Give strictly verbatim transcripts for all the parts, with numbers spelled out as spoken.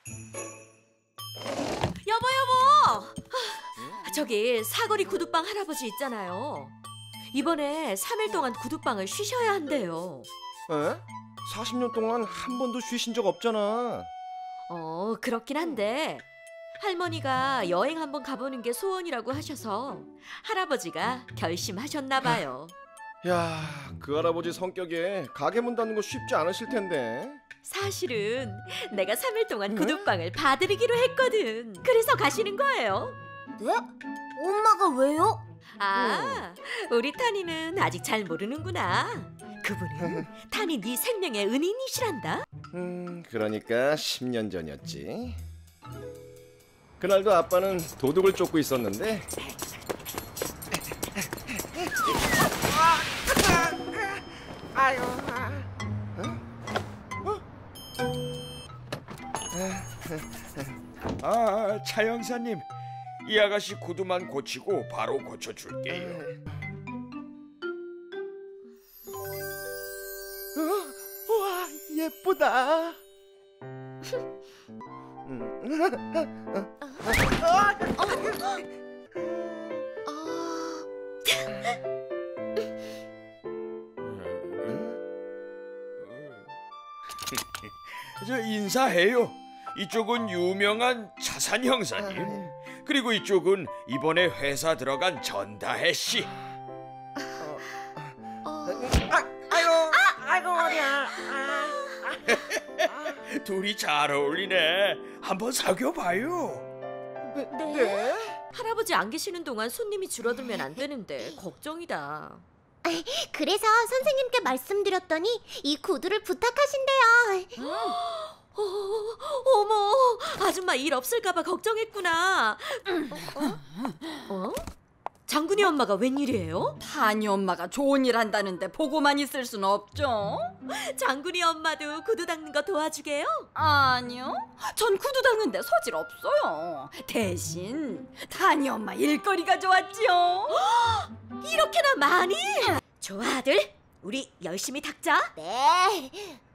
여보 여보! 저기 사거리 구두방 할아버지 있잖아요. 이번에 삼 일 동안 구두방을 쉬셔야 한대요. 에? 사십 년 동안 한 번도 쉬신 적 없잖아. 어, 그렇긴 한데 할머니가 여행 한번 가보는 게 소원이라고 하셔서 할아버지가 결심하셨나 봐요. 야, 그 할아버지 성격에 가게 문 닫는 거 쉽지 않으실 텐데. 사실은 내가 삼 일 동안 구두방을 봐드리기로 했거든. 그래서 가시는 거예요. 네? 엄마가 왜요? 아, 우리 타니는 아직 잘 모르는구나. 그분은 타니 네 생명의 은인이시란다. 음, 그러니까 십 년 전이었지. 그날도 아빠는 도둑을 쫓고 있었는데 아유, 아, 차 형사님, 이 아가씨 구두만 고치고 바로 고쳐줄게요. 어? 우와, 예쁘다. 저 인사해요. 이쪽은 유명한 차산 형사님, 그리고 이쪽은 이번에 회사 들어간 전다혜 씨. 아이고, 아이고 머리야. 둘이 잘 어울리네. 한번 사귀어봐요. 네? 네? 할아버지 안 계시는 동안 손님이 줄어들면 안 되는데 걱정이다. 그래서 선생님께 말씀드렸더니 이 구두를 부탁하신대요. 어, 어머, 아줌마 일 없을까봐 걱정했구나. 어? 어? 장군이 엄마가 웬일이에요? 타니 엄마가 좋은 일 한다는데 보고만 있을 순 없죠? 장군이 엄마도 구두 닦는 거 도와주게요? 아니요, 전 구두 닦는데 소질 없어요. 대신 타니 엄마 일거리가 좋았지요. 이렇게나 많이? 좋아 아들, 우리 열심히 닦자. 네.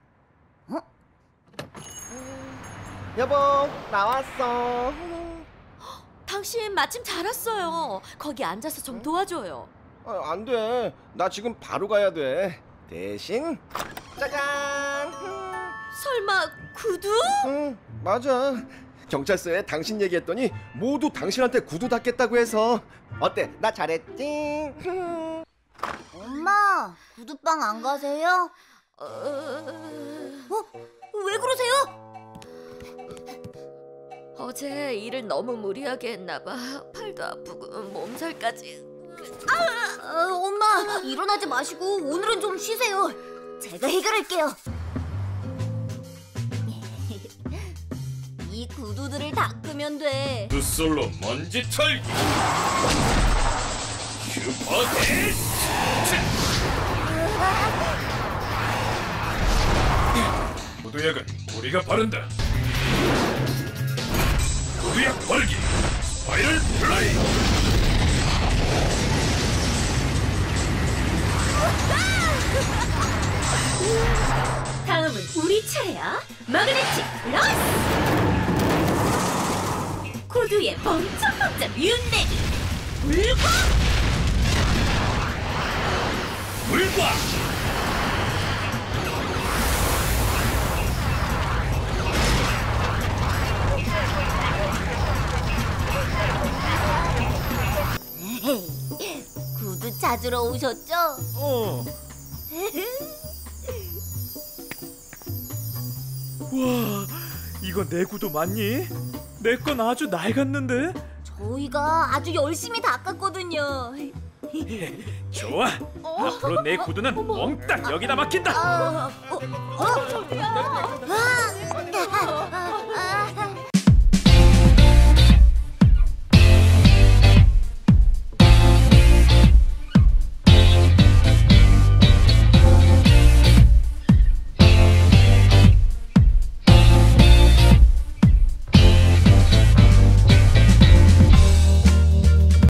여보, 나왔어. 당신 마침 잘 왔어요. 거기 앉아서 좀 도와줘요. 아, 안 돼. 나 지금 바로 가야 돼. 대신 짜잔. 설마 구두? 응, 맞아. 경찰서에 당신 얘기했더니 모두 당신한테 구두 닦겠다고 해서. 어때? 나 잘했지? 엄마, 구두방 안 가세요? 어... 어? 왜 그러세요? 어제 일을 너무 무리하게 했나봐. 팔도 아프고 몸살까지. 아, 엄마, 일어나지 마시고 오늘은 좀 쉬세요. 제가 해결할게요. 이 구두들을 닦으면 돼. 붓솔로 먼지 털기. 슈퍼 데스. 구두약은 우리가 바른다. 구두약 바르기. 스파이럴 플라이. 다음은 우리 차례야. 마그네틱 플러스. 구두에 번쩍번쩍 윤내기. 불과. 불과. 구두 찾으러 오셨죠? 어. 와, 이거 내 구두 맞니? 내 건 아주 낡았는데? 저희가 아주 열심히 닦았거든요. 좋아, 앞으로 내 구두는 몽딱 여기다 막힌다. 어, 어, 어, 어. 아,